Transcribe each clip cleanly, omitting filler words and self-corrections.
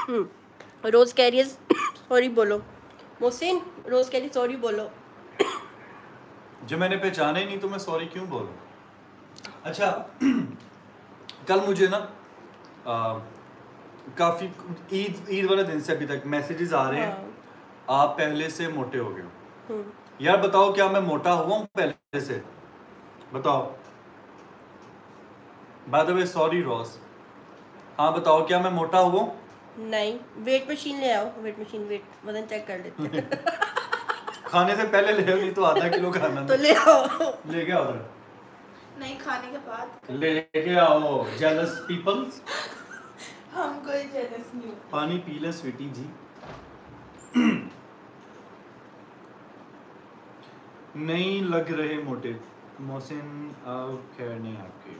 रोज़ कह रही है सॉरी बोलो। मोहसिन, रोज़ कह रही सॉरी बोलो। जब मैंने पहचाना ही नहीं तो मैं सॉरी क्यों बोलूं? अच्छा कल मुझे ना काफ़ी ईद वाले दिन से अभी तक मैसेजेस आ रहे हैं, आप पहले से मोटे हो गए हो। यार बताओ, क्या मैं मोटा हुआ हूँ पहले से? बताओ। By the way sorry Rose. हाँ बताओ, क्या मैं मोटा हुआ हूँ? नहीं, वेट मशीन ले आओ, वेट मशीन, वेट वजन चेक कर लेते हैं। खाने से पहले ले आओ, नहीं तो आधा किलो खाना तो ले आओ। लेके आओ उधर। नहीं, खाने के बाद लेके आओ। Jealous peoples. हम कोई जेलस नहीं। पानी पी ले स्वीटी जी। नहीं लग रहे मोटे मोहसिन, खैर नहीं आपके।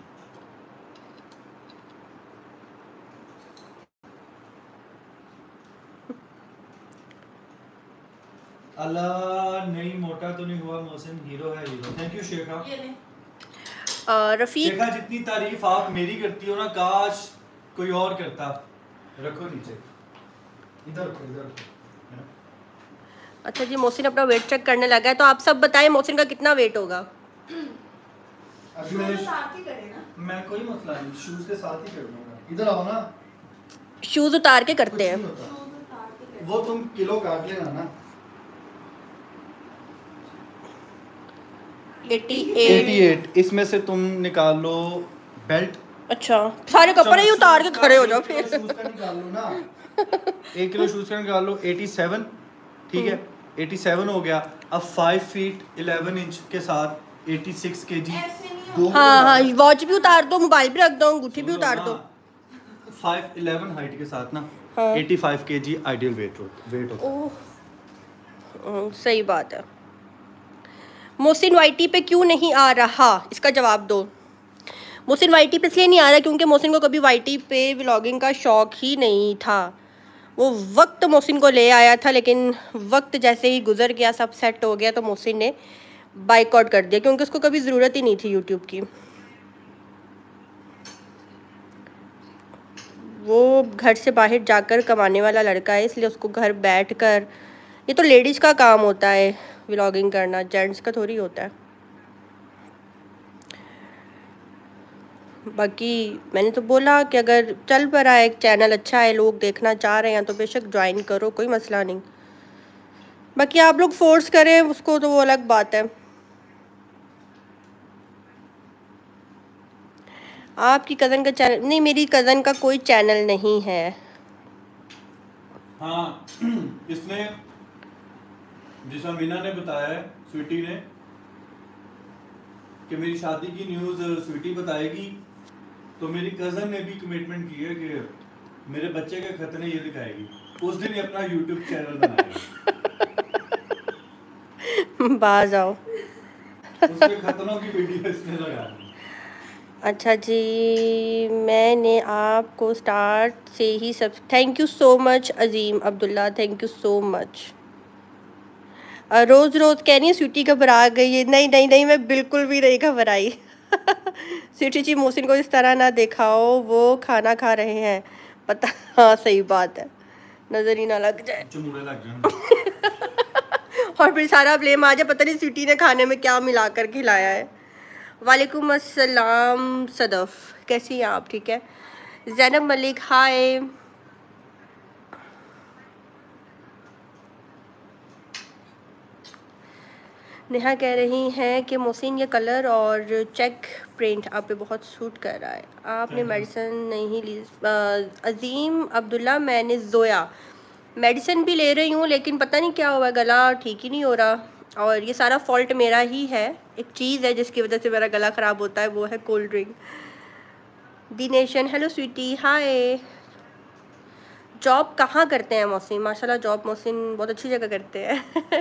अल्लाह नहीं, मोटा तो नहीं हुआ मोहसिन, हीरो है hero. Thank you Shekha. Rafiq, Shekha जितनी तारीफ आप मेरी करती हो ना, काश कोई और करता। रखो नीचे, इधर इधर। अच्छा जी, मोहसिन अपना वेट चेक करने लगा है, तो आप सब बताएं मोहसिन का कितना वेट होगा? अभी मैंने साथ ही करे ना। मैं कोई मसला नहीं, शूज के साथ ही कर दूंगा। इधर आओ ना। शूज उतार के करते हैं। वो तुम किलो काट लेना ना। 88। इसमें से तुम निकाल लो बेल्ट। अच्छा, सारे कपड़े ही उतार के खड़े हो जाओ फिर। शूज का निकाल लो ना। 1 किलो शूज का निकाल लो। 87, ठीक है 87 हो गया। अब 5 फीट 11 इंच के साथ 86 kg। हाँ हाँ, वॉच भी उतार दो, मोबाइल भी रख दो, अंगूठी भी उतार दो। 5'11" हाइट के साथ ना, हाँ। 85 kg आइडियल वेट होता है। सही बात है। मोहसिन वाईटी पे क्यों नहीं आ रहा, इसका जवाब दो। मोहसिन वाईटी पे इसलिए नहीं आ रहा क्योंकि मोहसिन को कभी वाईटी पे व्लॉगिंग का शौक़ ही नहीं था। वो वक्त मोहसिन को ले आया था, लेकिन वक्त जैसे ही गुजर गया, सब सेट हो गया, तो मोहसिन ने बाइकआउट कर दिया क्योंकि उसको कभी ज़रूरत ही नहीं थी यूट्यूब की। वो घर से बाहर जाकर कमाने वाला लड़का है, इसलिए उसको घर बैठकर, ये तो लेडीज़ का काम होता है व्लॉगिंग करना, जेंट्स का थोड़ी होता है। बाकी मैंने तो बोला कि अगर चल पड़ा है, एक चैनल अच्छा है, लोग देखना चाह रहे हैं तो बेशक ज्वाइन करो, कोई मसला नहीं। बाकी आप लोग फोर्स करें उसको तो वो अलग बात है। आपकी कज़न का चैनल नहीं, मेरी कज़न का कोई चैनल नहीं है। हाँ इसने जिस मीना ने बताया है, स्वीटी ने, कि मेरी शादी की न्यूज़ स्वीटी बताएगी, तो मेरी कज़न ने भी कमिटमेंट की है कि मेरे बच्चे के खतने ये दिखाएगी, उस दिन ही अपना यूट्यूब चैनल बनाएगी। बाज आओ। उसके खतनों की वीडियो इसने लगानी। अच्छा जी, मैंने आपको स्टार्ट से ही सब, thank you so much Azeem Abdullah, thank you so much. Rose कह रही है स्वीटी घबरा गई है। नहीं नहीं नहीं, मैं बिल्कुल भी नहीं घबराई। स्वीटी जी, मोहसिन को इस तरह ना दिखाओ, वो खाना खा रहे हैं, पता। हाँ सही बात है, नज़र ही ना लग जाए। लग जाए। और फिर सारा ब्लेम आ जाए, पता नहीं स्वीटी ने खाने में क्या मिला कर खिलाया है। वालेकुम अस्सलाम सदफ़, कैसी हैं आप? ठीक है। ज़ैनब मलिक हाय। नेहा कह रही हैं कि मोहसिन ये कलर और चेक प्रिंट आप पे बहुत सूट कर रहा है, आपने मेडिसिन नहीं ली? अजीम अब्दुल्ला, मैंने जोया मेडिसिन भी ले रही हूँ, लेकिन पता नहीं क्या हुआ, गला ठीक ही नहीं हो रहा, और ये सारा फॉल्ट मेरा ही है। एक चीज़ है जिसकी वजह से मेरा गला ख़राब होता है, वो है cold drink. Dineshan hello sweetie hi. Job कहाँ करते हैं मोहसिन? माशाल्लाह जॉब मोहसिन बहुत अच्छी जगह करते हैं।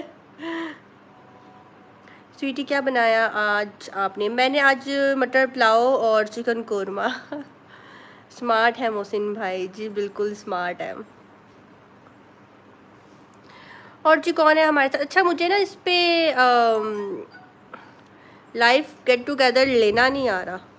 स्वीटी क्या बनाया आज आपने? मैंने आज मटर पुलाव और चिकन कोरमा। स्मार्ट है मोहसिन भाई जी, बिल्कुल स्मार्ट है। और जी कौन है हमारे साथ? अच्छा मुझे ना इस पे लाइव गेट टुगेदर लेना नहीं आ रहा।